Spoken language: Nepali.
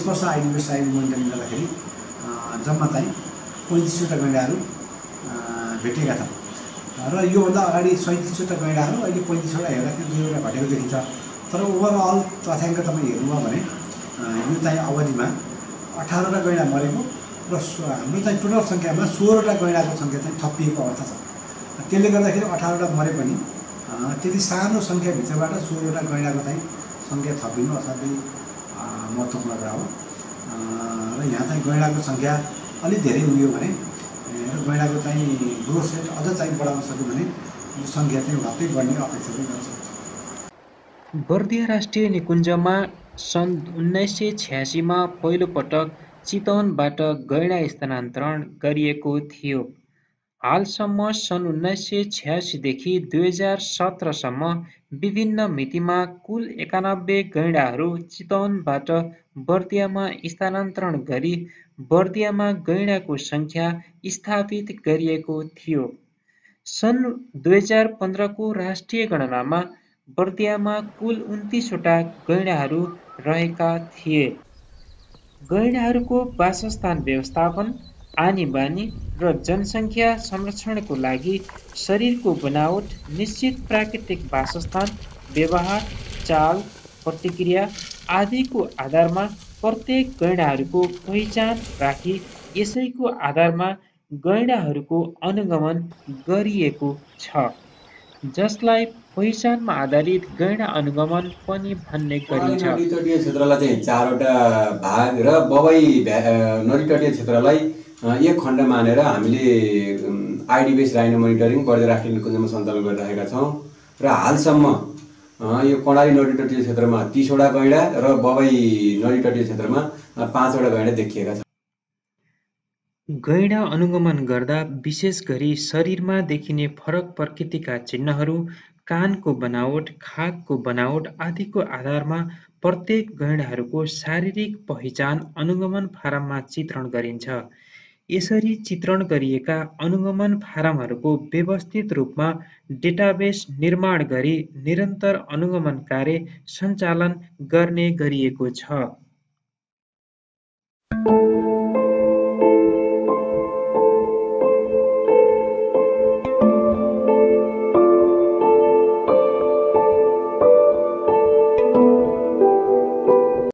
वर्ष आइडिबिएस आइडी मोनिटरिङ गर्दाखेरि जम्मा चाहिँ 35वटा गैंडाहरू भेटिएका छन् र योभन्दा अगाडि 37वटा गैंडाहरू अहिले 35वटा हेर्दाखेरि 2वटा घटेको देखिन्छ। तर ओभरअल तथ्याङ्क तपाईँ हेर्नुभयो भने यो चाहिँ अवधिमा 18वटा गैंडा मरेको र हाम्रो चाहिँ टोटल सङ्ख्यामा 16वटा गैंडाको सङ्ख्या चाहिँ थपिएको अवस्था छ। त्यसले गर्दाखेरि 18वटा मरे पनि त्यति सानो सङ्ख्याभित्रबाट 16वटा गैंडाको चाहिँ सङ्ख्या थपिनु असाध्यै महत्त्वपूर्ण कुरा हो र यहाँ चाहिँ गैंडाको सङ्ख्या अलि धेरै हुने भने र गैंडाको चाहिँ ग्रोथ रेट अझ चाहिँ बढाउन सक्यो भने यो सङ्ख्या चाहिँ वात्तै बढ्ने अपेक्षा पनि गर्न सक्छ। बर्दिया राष्ट्रिय निकुञ्जमा सन् 1986 मा पहिलो पटक चितवनबाट गैंडा स्थानान्तरण गरिएको थियो। हालसम्म सन् 1986 देखि 2017 सम्म विभिन्न मितिमा कुल 91 गैंडाहरू चितवनबाट बर्दियामा स्थानान्तरण गरी बर्दियामा गैंडाको सङ्ख्या स्थापित गरिएको थियो। सन् 2015 को राष्ट्रिय गणनामा बर्दियामा कुल 29वटा गैंडाहरू रहेका थिए। गैंडाहरूको वासस्थान व्यवस्थापन, आनी बानी र जनसङ्ख्या संरक्षणको लागि शरीरको बनावट, निश्चित प्राकृतिक वासस्थान, व्यवहार, चाल, प्रतिक्रिया आदिको आधारमा प्रत्येक गैंडाहरूको पहिचान राखी यसैको आधारमा गैंडाहरूको अनुगमन गरिएको छ, जसलाई पहिचानमा आधारित गैंडा अनुगमन पनि भन्ने गरिन्छ। नदी तटीय क्षेत्रलाई चाहिँ 4वटा भाग र बबई नदी तटीय क्षेत्रलाई एक खण्ड मानेर हामीले आइडिबिएस राइनो मोनिटरिङ बर्दिया राष्ट्रिय निकुञ्जमा सञ्चालन गरिरहेका छौँ र हालसम्म यो कर्णाली नदी तटीय क्षेत्रमा 30वटा गैंडा र बबई नदी तटीय क्षेत्रमा 5वटा गैंडा देखिएका छन्। गैंडा अनुगमन गर्दा विशेष गरी शरीरमा देखिने फरक प्रकृतिका चिन्हहरू, कानको बनावट, खागको बनावट आदिको आधारमा प्रत्येक गैंडाहरूको शारीरिक पहिचान अनुगमन फारममा चित्रण गरिन्छ। यसरी चित्रण गरिएका अनुगमन फारमहरूको व्यवस्थित रूपमा डेटाबेस निर्माण गरी निरन्तर अनुगमन कार्य सञ्चालन गर्ने गरिएको छ।